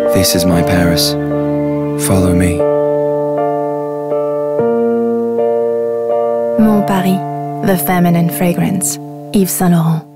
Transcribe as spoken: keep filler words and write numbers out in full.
This is my Paris. Follow me. Mon Paris, the feminine fragrance. Yves Saint Laurent.